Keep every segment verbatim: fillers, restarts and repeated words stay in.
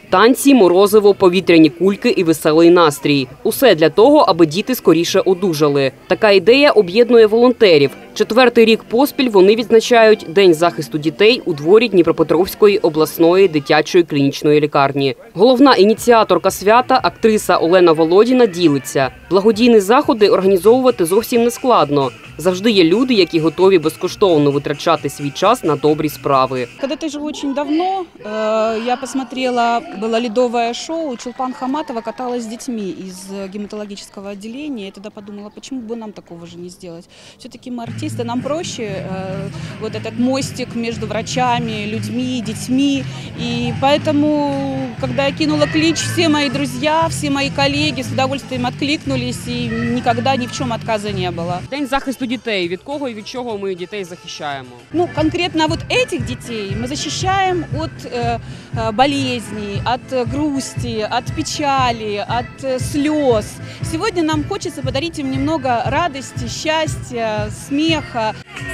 Танці, морозиво, повітряні кульки і веселий настрій. Усе для того, аби діти скоріше одужали. Така ідея об'єднує волонтерів. Четвертий рік поспіль вони відзначають День захисту дітей у дворі Дніпропетровської обласної дитячої клінічної лікарні. Головна ініціаторка свята, актриса Олена Володіна, ділиться. Благодійні заходи організовувати зовсім не складно. Завжди є люди, які готові безкоштовно витрачати свій час на добрі справи. Когда-то живу очень давно, я посмотрела, было ледовое шоу, Чулпан Хаматова каталась с детьми из гематологического отделения. Я тогда подумала, почему бы нам такого же не сделать. Все-таки мы артисты, нам проще вот этот мостик между врачами, людьми, детьми. И поэтому, когда я кинула клич, все мои друзья, все мои коллеги с удовольствием откликнулись, и никогда ни в чем отказа не было. День захисту дітей. Від кого і від чого ми дітей захищаємо? Ну, конкретно вот этих детей мы защищаем от э, болезней, от грусти, от печали, от э, слез. Сегодня нам хочется подарить им немного радости, счастья, смеха.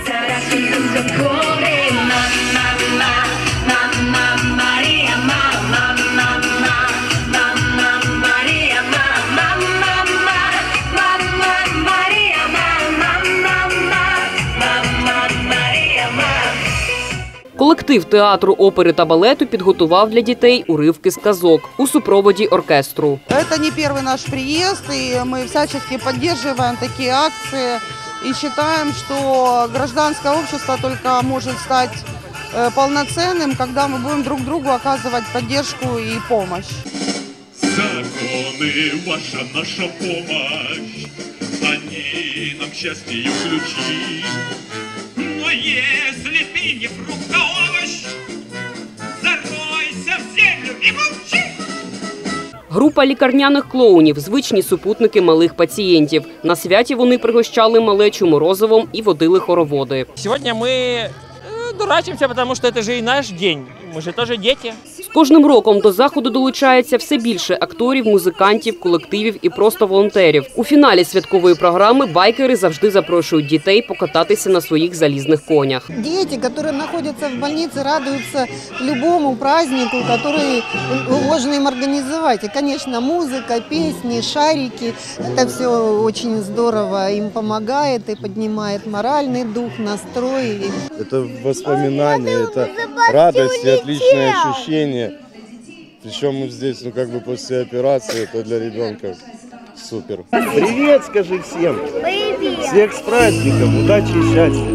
Колектив театру, опери та балету підготував для дітей уривки з казок у супроводі оркестру. Це не перший наш приїзд, і ми всячески підтримуємо такі акції і вважаємо, що громадянське суспільство тільки може стати повноцінним, коли ми будемо друг другу оказувати підтримку і допомогу. Законы, ваша наша помощь, они нам счастью ключи. Но если ты не фрукт, а овощ, заройся в землю и молчи. Група лікарняних клоунів – звичні супутники малих пацієнтів. На святі вони пригощали малечу морозивом і водили хороводи. Сьогодні ми дурачимося, тому що це ж і наш день. Ми ж теж діти. З кожним роком до заходу долучається все більше акторів, музикантів, колективів і просто волонтерів. У фіналі святкової програми байкери завжди запрошують дітей покататися на своїх залізних конях. Діти, які знаходяться в лікарні, радуються будь-якому празднику, який можна їм організувати. І, звісно, музика, пісні, шарики – це все дуже здорово. Їм допомагає і піднімає моральний дух, настрой. Це воспоминания, это радость и отличное ощущение. Причем мы здесь, ну как бы после операции, это для ребенка супер. Привет, скажи всем. Привет. Всех с праздником, удачи и счастья.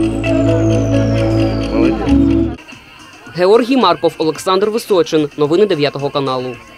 Молодец. Георгій Марков, Олександр Височин. Новини дев'ятого каналу.